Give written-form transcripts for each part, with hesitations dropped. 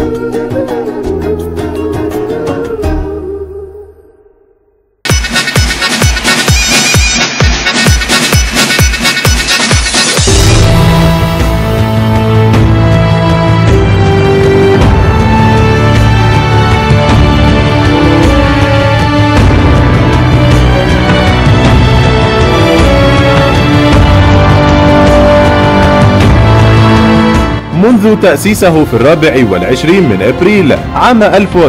منذ تأسيسه في 24 من أبريل عام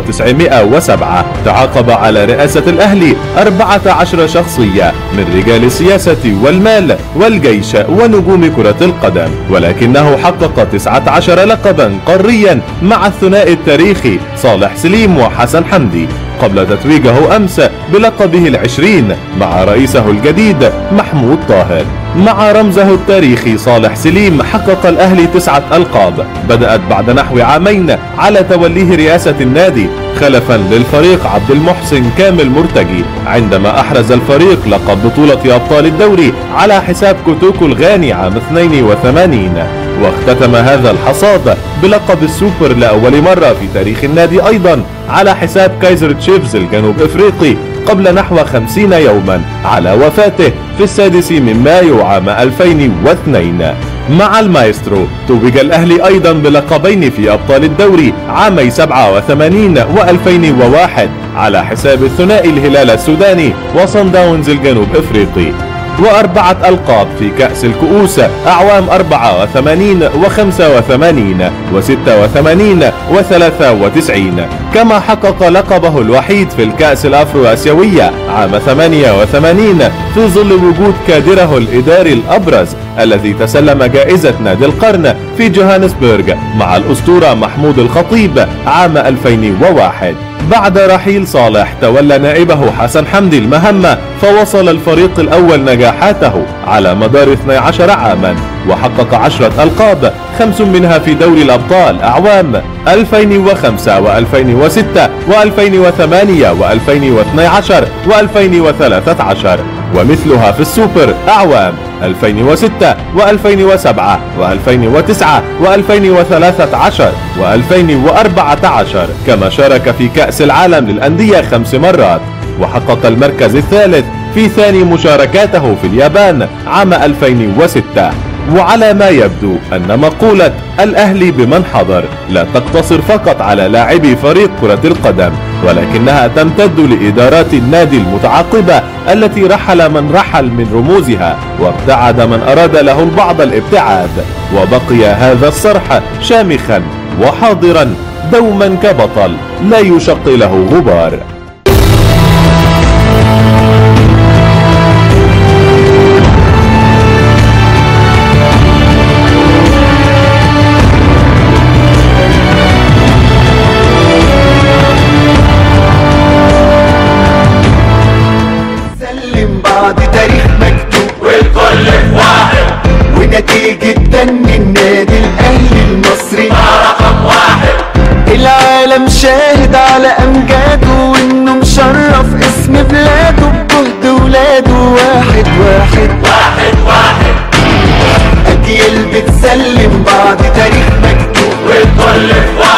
1907 تعاقب على رئاسة الأهلي 14 شخصية من رجال السياسة والمال والجيش ونجوم كرة القدم، ولكنه حقق 19 لقبا قاريا مع الثنائي التاريخي صالح سليم وحسن حمدي، قبل تتويجه أمس بلقبه ال20 مع رئيسه الجديد محمود طاهر. مع رمزه التاريخي صالح سليم حقق الأهلي 9 ألقاب بدأت بعد نحو عامين على توليه رئاسة النادي خلفا للفريق عبد المحسن كامل مرتجي، عندما أحرز الفريق لقب بطولة أبطال الدوري على حساب كوتوكو الغاني عام 82، واختتم هذا الحصاد بلقب السوبر لأول مرة في تاريخ النادي أيضا على حساب كايزر تشيفز الجنوب افريقي قبل نحو 50 يوما على وفاته في 6 من مايو عام 2002. مع المايسترو توج الأهلي أيضا بلقبين في أبطال الدوري عامي 87 و2001 على حساب الثنائي الهلال السوداني وصن داونز الجنوب افريقي، و4 ألقاب في كأس الكؤوس أعوام 84 و85 و86 و93، كما حقق لقبه الوحيد في الكأس الأفرو آسيوية عام 88 في ظل وجود كادره الإداري الأبرز الذي تسلم جائزة نادي القرن في جوهانسبرغ مع الأسطورة محمود الخطيب عام 2001. بعد رحيل صالح تولى نائبه حسن حمدي المهمة، فوصل الفريق الأول نجاحاته على مدار 12 عاما وحقق 10 ألقاب، 5 منها في دوري الأبطال أعوام 2005 و2006 و2008 و2012 و2013، ومثلها في السوبر أعوام 2006 و2007 و2009 و2013 و2014، كما شارك في كأس العالم للأندية 5 مرات، وحقق المركز الثالث في ثاني مشاركاته في اليابان عام 2006. وعلى ما يبدو أن مقولة الأهلي بمن حضر لا تقتصر فقط على لاعبي فريق كرة القدم، ولكنها تمتد لإدارات النادي المتعاقبة التي رحل من رحل من رموزها وابتعد من أراد له البعض الابتعاد، وبقي هذا الصرح شامخا وحاضرا دوما كبطل لا يشق له غبار. تاريخ مكتوب والكل في واحد، ونتيجة دن النادي الأهلي المصري رقم 1. العالم شاهد على أمجاده وإنه مشرف اسم بلاده بجهد ولاده. واحد واحد واحد واحد، أجيال بتسلم بعض تاريخ مكتوب والكل في واحد.